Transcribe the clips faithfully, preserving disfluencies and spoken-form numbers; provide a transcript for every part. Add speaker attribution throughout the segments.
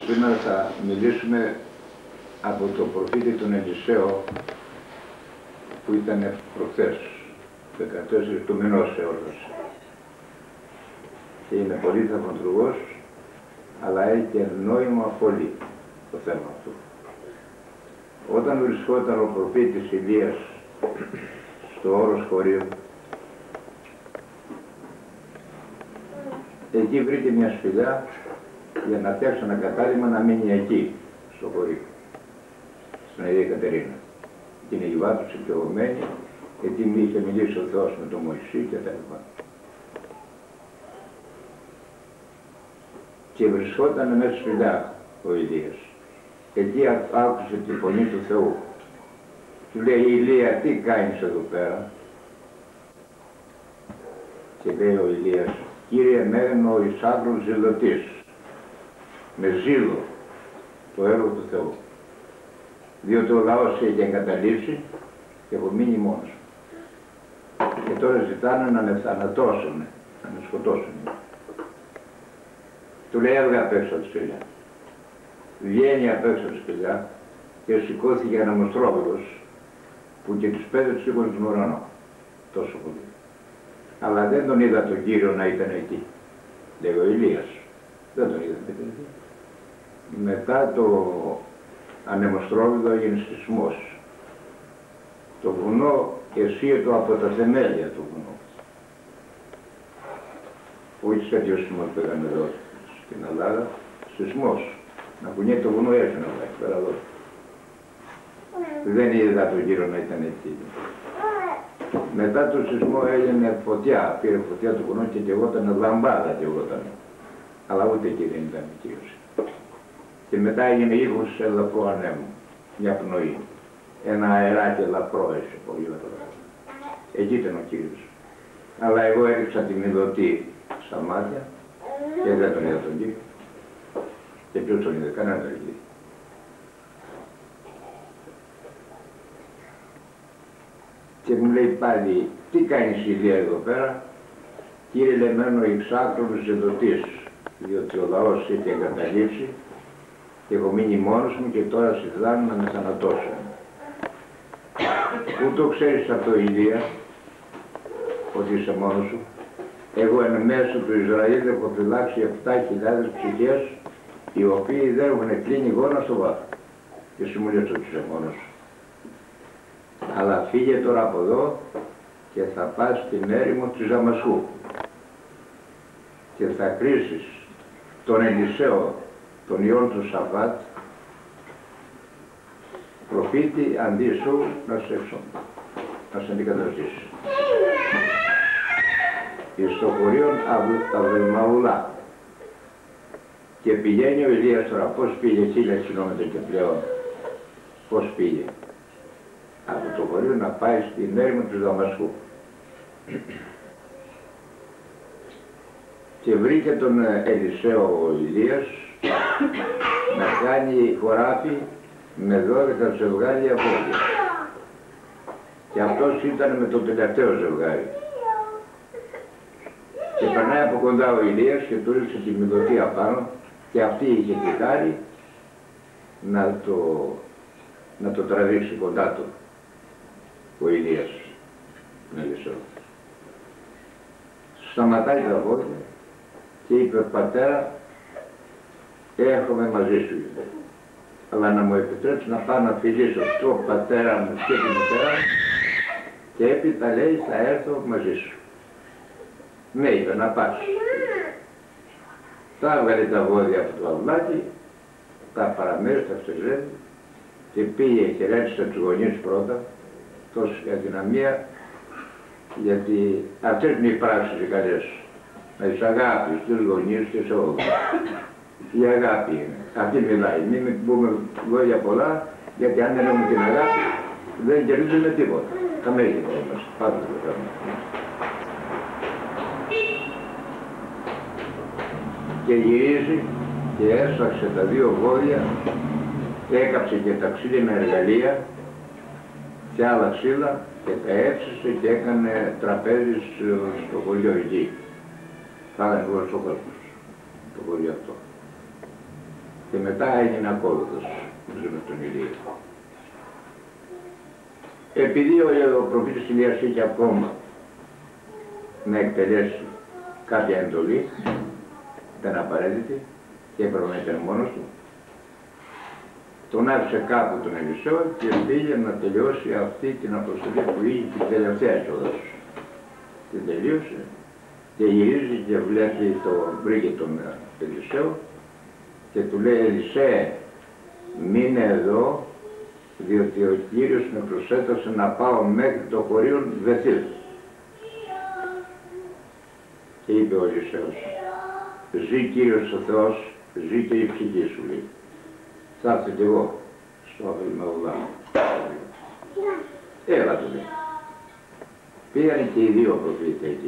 Speaker 1: Σήμερα θα μιλήσουμε από το προφήτη τον Ελισαίο που ήταν προχθές, δεκατέσσερις του μηνός εόρτασε. Και είναι πολύ θαυματουργός, αλλά έχει και νόημα πολύ το θέμα αυτό. Όταν βρισκόταν ο προφήτης Ηλίας στο όρος χωρίου, εκεί βρήκε μια σπηλιά για να φτιάξει ένα κατάλημα να μείνει εκεί, στο χωρίο, στην Αγία Κατερίνα. Την Αιγυπάτου ψυχιωμένη, γιατί μη είχε μιλήσει ο Θεός με τον Μωυσή και τα λοιπά. Και βρισκόταν μέσα στη σπηλιά ο Ηλίας. Εκεί άκουσε τη φωνή του Θεού. Του λέει, Ηλία, τι κάνεις εδώ πέρα? Και λέει ο Ηλίας, Κύριε, μένω ο Ισάβρος ζηλωτής, με ζήλο το έργο του Θεού. Διότι ο λαός έχει εγκαταλείψει και έχω μείνει μόνος. Και τώρα ζητάνε να με θανατώσουν, να με σκοτώσουν. Του λέει, έβγα απ' έξω τη σπηλιά. Βγαίνει απ' έξω τη σπηλιά και σηκώθηκε ένα μοστρόβιλος που και τους πέντε τους σήκωνε στον ουρανό. Τόσο πολύ. Αλλά δεν τον είδα τον Κύριο να ήταν εκεί. Λέει ο Ηλίας. Δεν τον είδα να ήταν εκεί. Μετά το ανεμοστρόβιλο έγινε σεισμός. Το βουνό εσύετο από τα θεμέλια του βουνού. Όχι σε τέτοιο σεισμό που πήγαμε εδώ στην Ελλάδα, σεισμός. Να κουνιέται το βουνό έρχεται να πάει πέρα εδώ. Δεν είδα τον Κύριο να ήταν εκεί. Μετά το σεισμό έγινε φωτιά, πήρε φωτιά του βουνό και καιγόταν λαμπάδα καιγόταν. Αλλά ούτε εκεί δεν ήταν Κύριος. Και μετά έγινε ήχος ελαφρού ανέμου, μια πνοή. Ένα αεράκι ελαφρό έτσι, πολύ ελαφρό. Εκεί ήταν ο Κύριος. Αλλά εγώ έριξα τη μυδωτή στα μάτια και δεν τον είδα τον Κύριο. Και ποιος τον είδε, κανένα δεν είδε. Και μου λέει πάλι, τι κάνεις Ηλία εδώ πέρα? Κύριε, λεμένο εξάκρονος ζεδωτής, διότι ο λαός είχε εγκαταλείψει και έχω μείνει μόνος μου και τώρα συζητάνε να με θανατώσουν. Πού το ξέρεις αυτό, Ηλία, ότι είσαι μόνος σου? Εγώ εν μέσω του Ισραήλ έχω φυλάξει επτά χιλιάδες ψυχές, οι οποίοι δεν έχουν κλείνει γόνα στο βάθο. Και εσύ μου λες ότι είσαι μόνος σου. Αλλά φύγε τώρα από εδώ και θα πας στην έρημο της Δαμασκού και θα κρίσεις τον Ελισαίο, τον ιόν του Σαφάτ, προφήτη αντί σου να σε έξω, να σε αντικαταστήσει. Εις το χωρίον Αβελμαουλά. Και πηγαίνει ο Ηλίας τώρα, πώς πήγε χίλια χιλιόμετρα και πλέον, πώς πήγε από το χωρίο να πάει στην έρημο του Δαμασκού. Και βρήκε τον Ελισαίο ο Ηλίας να κάνει χωράφι με δώδεκα ζευγάρια βόδια. Και αυτός ήταν με το τελευταίο ζευγάρι. Και περνάει από κοντά ο Ηλίας και του ρίξε τη μυδωτή απάνω και αυτή είχε τη χάρη να το, να το τραβήξει κοντά του ο Ηλίας, τον Ελισαίο. Σταματάει τα βόδια και είπε, πατέρα, έρχομαι μαζί σου, αλλά να μου επιτρέψει να πάω να φιλήσω τον πατέρα μου και την μητέρα και έπειτα λέει θα έρθω μαζί σου. Ναι, είπε, να πας. Τα έβγαλε τα βόδια από το αυλάκι, τα παραμέρωσε, τα ξεζεύει και πήγε και ρέτησε τους γονείς πρώτα, τόση αδυναμία, γιατί αυτές είναι οι πράξεις οι καλές. Με τις αγάπης, τους γονείς και σε όλους. Η αγάπη είναι. Αυτή μιλάει. Μην πούμε λόγια πολλά, γιατί αν δεν έχουμε την αγάπη, δεν κερδίζουμε τίποτα. Τα μέγει μας. Πάντα το κάνουμε. Και γυρίζει και έσφαξε τα δύο βόδια, έκαψε και τα ξύλινα εργαλεία και άλλα ξύλα και τα έψησε και έκανε τραπέζι στο χωριό εκεί. Πάγανε όλος ο κόσμος, το χωριό αυτό. και μετά έγινε ακόλουθος μαζί με τον Ηλία. Επειδή ο προφήτης Ηλίας είχε ακόμα να εκτελέσει κάποια εντολή, ήταν απαραίτητη και έπρεπε να ήταν μόνος του, τον άφησε κάπου τον Ελισέο και πήγε να τελειώσει αυτή την αποστολή που είχε την τελευταία εξόδος. Την τελείωσε και γυρίζει και βλέπει το, βρήκε τον Ελισέο και του λέει, Ελισέ, μείνε εδώ, διότι ο Κύριος με προσέτασε να πάω μέχρι το χωρίο Βεθήλ. Και είπε ο Ελισέος, ζει Κύριος ο Θεός, ζει και η ψυχή σου, λέει. Θα έρθω κι εγώ στο Αβελμαουδά. Έλα του λέει. Πήγανε και οι δύο προφήτες εκεί.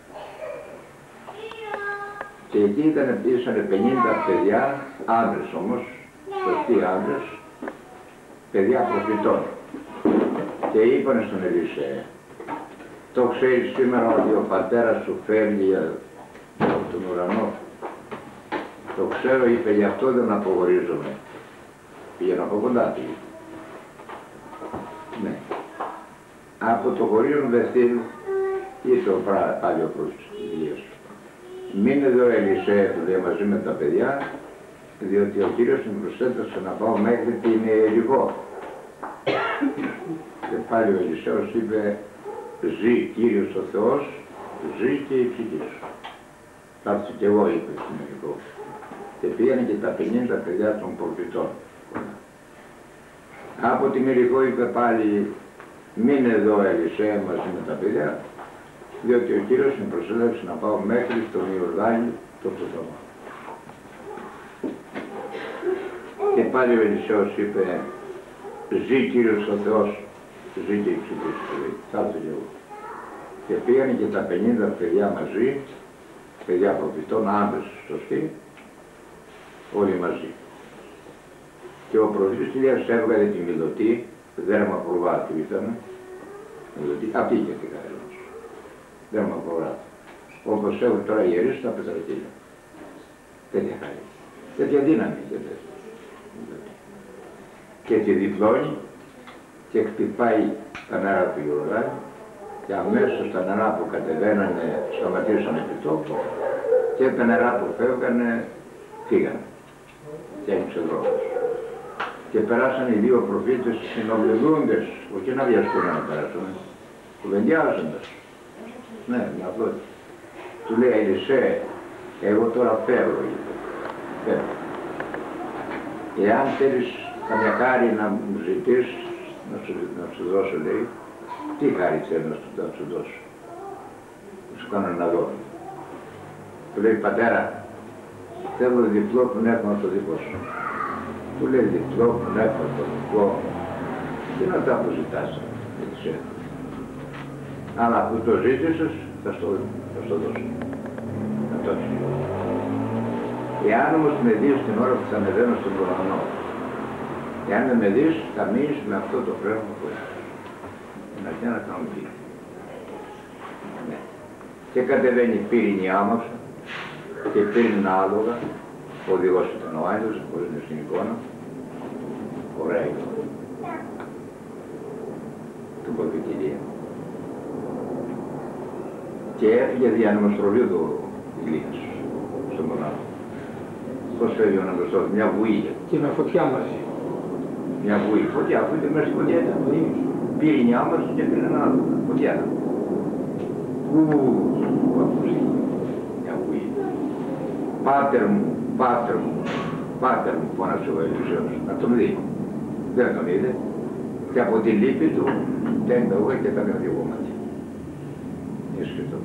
Speaker 1: Και εκεί ήταν, ήσανε πενήντα παιδιά, άντρες όμως, σωστοί άντρες, παιδιά προφητών. Και είπανε στον Ελισέα, το ξέρεις σήμερα ότι ο πατέρας σου φεύγει από τον ουρανό. Το ξέρω, είπε, γι' αυτό δεν απογορίζομαι. Πήγαινε από κοντά του. Ναι. Από το χωρίο Βεθήλ ήρθε ο πάλι ο προφήτης. Μείνε εδώ Ελισέα, του λέει, μαζί με τα παιδιά, διότι ο Κύριος με προσέτασε να πάω μέχρι την Ιεριχώ. Και πάλι ο Ελισέος είπε, ζει Κύριος ο Θεός, ζει και η ψυχή σου. Θα έρθω κι εγώ, είπε στην Ιεριχώ. Και πήγανε και τα πενήντα παιδιά των προφητών. Από την Ιεριχώ είπε πάλι, μείνε εδώ Ελισέα μαζί με τα παιδιά, διότι ο Κύριος με προσέλευσε να πάω μέχρι στον Ιορδάνη το Σοδόμα. Και πάλι ο Ελισέος είπε, ζει Κύριος ο Θεός, ζει και η ψυχή σου, λέει, θα έρθω κι εγώ. Και πήγανε και τα πενήντα παιδιά μαζί, παιδιά προφητών, άντρες σωστοί, όλοι μαζί. Και ο προφήτης Ηλίας έβγαλε τη Μιλωτή, δέρμα προβάτου ήταν, Μιλωτή, αυτή και τη χάρη μας, δέρμα προβάτου. Όπως έχουν τώρα οι ιερείς στα πετρακύλια. Τέτοια χάρη, τέτοια δύναμη και τέτοια. Και τη διπλώνει και χτυπάει τα νερά του Ιορδάνη και αμέσως τα νερά που κατεβαίνανε σταματήσανε επί τόπου και τα νερά που φεύγανε φύγανε και άνοιξε δρόμος. Και περάσαν οι δύο προφήτες συνομιλούντες, όχι να βιαστούν να περάσουν, κουβεντιάζοντας. Ναι, με αυτό. Του λέει, Ελισέ, εγώ τώρα φεύγω, είπε. Φεύγω. Εάν θέλεις καμιά χάρη να μου ζητήσεις, να σου, να σου δώσω, λέει, τι χάρη θέλω να σου, να σου δώσω. Να σου κάνω να δω. Του λέει, πατέρα, θέλω διπλό πνεύμα το δικό σου. Του λέει, διπλό πνεύμα το δικό. Τι να τα αποζητάς, έτσι. Αλλά αφού το ζήτησες, θα στο, θα στο δώσω. Να το έχεις. Εάν όμως με δεις την ώρα που θα ανεβαίνω στον ουρανό, εάν δεν με δεις, θα μείνεις με αυτό το πνεύμα που έχεις. Να και να κάνω πει. Ναι. Και κατεβαίνει πύρινη άμαξα και πύρινη άλογα. Ο οδηγός ήταν ο Άγγελος, χωρίς είναι στην εικόνα. Ωραία εικόνα. Του Παπικυλία. Και έφυγε δια νομοστρολίου του Ηλίας, στον μονάχο. Πώς φεύγει ο νομοστρολίου, μια βουή.
Speaker 2: Και με φωτιά μαζί.
Speaker 1: Μια βουή, φωτιά, αφού ήταν μέσα στη φωτιά ήταν. Πύρινη άμαξα και πήρε ένα άλλο, φωτιά. Ουuu, μια βουή. Πάτερ μου, πάτερ μου, πάτερ μου, φώνασε ο Ελισέος, να τον δει. Δεν τον είδε. Και από τη λύπη του, τέν τα ούγα και τα κρατηγό μάτια. Έσχετο.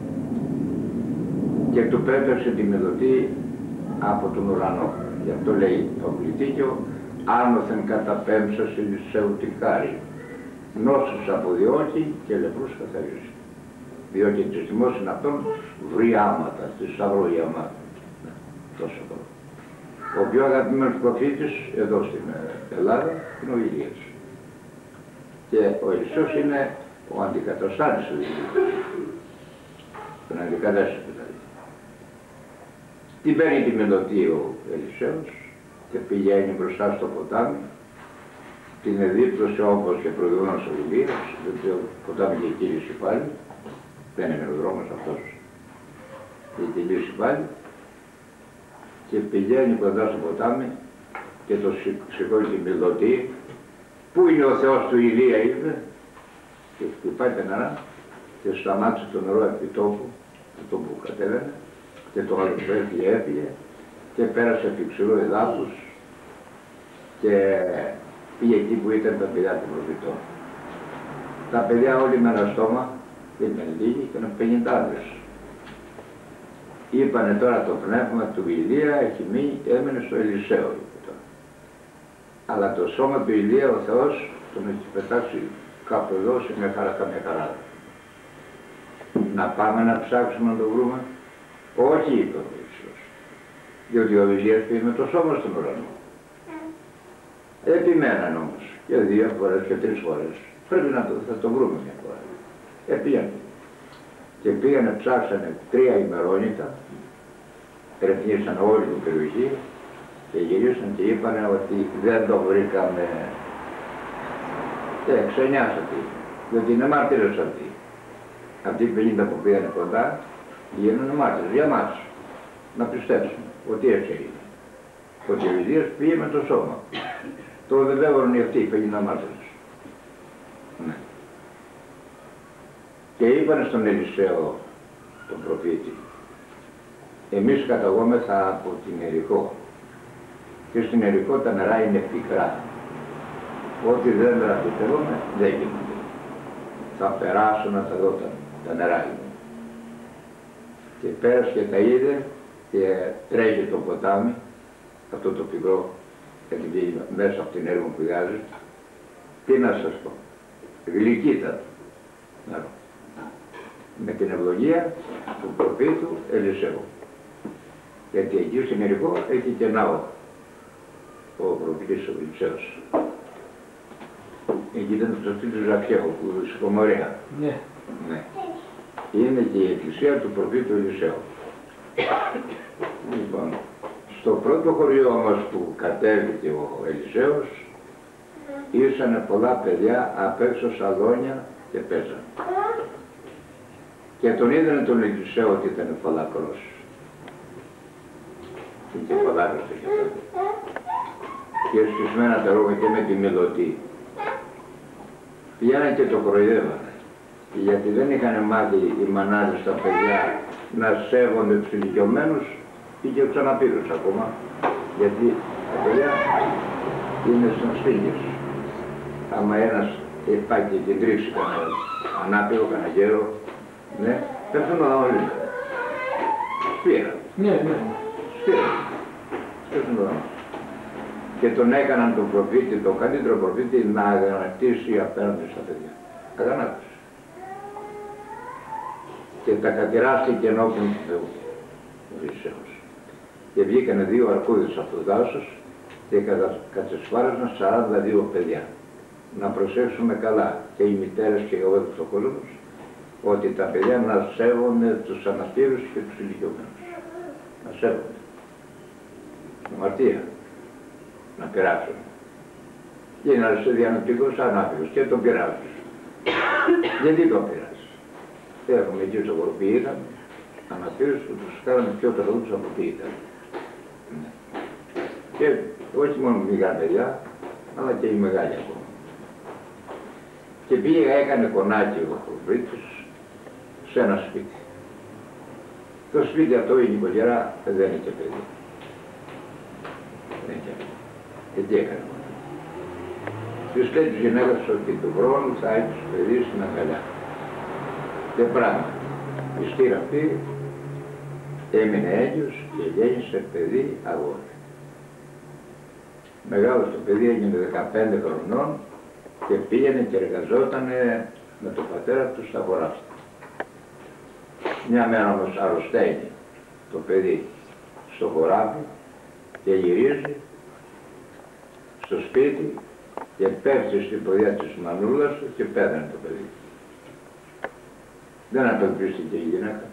Speaker 1: Και του πέταξε τη Μιλωτή από τον ουρανό. Γι' αυτό λέει το πληθύκιο, άνωθεν καταπέμψας Ελισέου τη χάρη. Νόσους αποδιώκει και λεπρούς καθαρίζει. Διότι τριστιμός είναι αυτόν βρει άματα, θησαυρό η αμάτα. Τόσο καλό. Ο πιο αγαπημένος προφήτης εδώ στην Ελλάδα είναι ο Ηλίας. Και ο Ελισέος είναι ο αντικαταστάτης του Ηλίας. Τον αντικατάσταται δηλαδή. Την παίρνει τη Μιλωτή ο Ελισέος και πηγαίνει μπροστά στο ποτάμι, την εδίπτωσε όπως και προηγούμενος ο Ηλίας, διότι το ποτάμι είχε κύληση πάλι, δεν είναι ο δρόμος αυτός, είχε κύληση πάλι, και πηγαίνει κοντά στο ποτάμι και το σηκώνει την πιλωτή. Πού είναι ο Θεός του Ηλία, είπε, και χτυπάει τα νερά και σταμάτησε το νερό επί τόπου, το που κατέβαινε, και το άλλο που έφυγε, έφυγε και πέρασε επί ξηρού εδάφους και πήγε εκεί που ήταν τα παιδιά του προφητών. Τα παιδιά όλοι με ένα στόμα, δεν ήταν λίγοι, ήταν πενηντάδες. Είπανε τώρα το πνεύμα του Ηλία έχει μείνει και έμενε στο Ελισαίο, είπε τώρα. Αλλά το σώμα του Ηλία ο Θεός τον έχει πετάξει κάπου εδώ σε μια χαρά, καμιά χαρά. Να πάμε να ψάξουμε να το βρούμε. Όχι, είπε ο Ιησούς, διότι ο Ηλίας πήγε με το σώμα στον ουρανό. Επιμέναν όμως και δύο φορές και τρεις φορές. Πρέπει να το, θα το βρούμε μια φορά. Επήγανε. Και πήγανε, ψάξανε τρία ημερόνικα, ερευνήσαν όλη την περιοχή και γυρίσαν και είπανε ότι δεν το βρήκαμε. Και ξενιάσατε, διότι είναι μάρτυρες αυτοί. Αυτοί οι πενήντα που πήγανε κοντά γίνανε μάρτυρες για μας. Να πιστέψουμε ότι έτσι είναι. Ότι ο Ηλίας πήγε με το σώμα. Το βεβαίωνε αυτοί οι πενήντα μάρτυρες. Ναι. Και είπανε στον Ελισαίο, τον προφήτη, εμείς καταγόμεθα από την Ιερικό και στην Ιερικό τα νερά είναι πικρά. Ό,τι δεν δραστηριοποιούμε δεν γίνονται. Θα περάσω να τα δω τα, τα νερά είναι. Και πέρασε και τα είδε και τρέχει το ποτάμι, αυτό το πικρό, γιατί βγαίνει μέσα από την έργο που πηγάζει. Τι να σας πω, γλυκύτατο νερό. Με την ευλογία του προφήτου Ελισαίου. Γιατί εκεί στην Ιερικό έχει και ναό ο προφήτης ο Ελισαίος. Εκεί ήταν το σπίτι του Ζακαίου, που στη Κομορία. Ναι. Ναι. Είναι και η εκκλησία του προφήτου Ελισαίου. Λοιπόν, στο πρώτο χωριό όμως που κατέβηκε ο Ελισαίος, ήρθανε πολλά παιδιά απ' έξω σαλόνια και παίζανε. Και τον είδανε τον Ελισαίο ότι ήταν φαλακρός. Και φαλάκρος είχε τότε. Και σκισμένα τα ρούχα και με τη μελωτή. Πηγαίνανε και το κοροϊδεύανε. Γιατί δεν είχαν μάθει οι μανάδες τα παιδιά να σέβονται τους ηλικιωμένους ή και τους αναπήρους ακόμα. Γιατί τα παιδιά είναι σαν σφίγγες. Άμα ένας πάει και την τρίξει κανένα ανάπηρο, κανένα γέρο, ναι, πέφτουν όλοι. Σπήρα. Ναι, ναι. Σπήρα. Πέφτουν όλοι. Και τον έκαναν τον προφήτη, τον καλύτερο προφήτη, να αγανακτήσει απέναντι στα παιδιά. Αγανάκτησε. Και τα κατηράστηκε ενώπιον του Θεού, ο Ελισαίος. Και βγήκανε δύο αρκούδες από το δάσος και κατεσφάρασαν σαράντα δύο παιδιά. Να προσέξουμε καλά και οι μητέρες και ο έδωξος ο κόσμος, ότι τα παιδιά να σέβονται τους αναπήρους και τους ηλικιωμένους. Να σέβονται. Αμαρτία. Να πειράξουν. Και είναι ένας διανοτικός ανάπηρος και τον πειράζουν. Γιατί τον πειράζει. Έχουμε εκεί στο κορπί ήταν, αναπήρους που τους κάναμε πιο τραγούδους από τι ήταν. Και όχι μόνο μικρά παιδιά, αλλά και οι μεγάλοι ακόμα. Και πήγε, έκανε κονάκι ο προφήτης σε ένα σπίτι. Το σπίτι αυτό η νοικοκυρά δεν είχε παιδί. Δεν είχε παιδί. Και τι έκανε μόνο. Της λέει της γυναίκας ότι του χρόνου θα έχεις παιδί στην αγκαλιά. Και πράγμα. Η στήρα αυτή έμεινε έγκυος και γέννησε παιδί αγόρι. Μεγάλος το παιδί έγινε δεκαπέντε χρονών και πήγαινε και εργαζόταν με τον πατέρα του στα χωράφια. Μια μέρα όμως αρρωσταίνει το παιδί στο χωράφι και γυρίζει στο σπίτι και πέφτει στην ποδιά της μανούλας του και πέθανε το παιδί. Δεν απελπίστηκε η γυναίκα.